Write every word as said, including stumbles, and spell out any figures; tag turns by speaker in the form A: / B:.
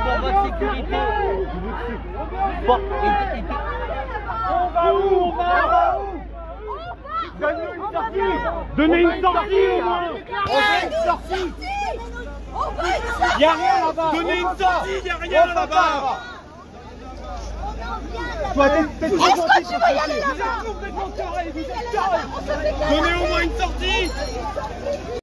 A: dans votre sécurité. Bon, et, et,
B: on va où? On va où? Donnez une sortie! Donnez une sortie au moins! On veut une sortie! Y'a rien là-bas! Donnez une sortie! Y'a rien là-bas! Toi, t'es trop gentil pour sortir! Vous êtes complètement carré! Vous êtes carré! Donnez au moins une sortie!